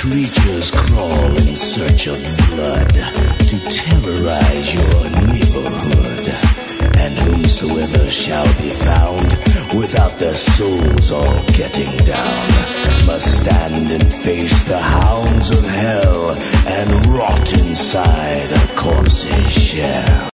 creatures crawl in search of blood to terrorize your neighborhood. And whomsoever shall be found without their souls all getting down must stand and face the hounds of hell and rot inside a corpse's shell.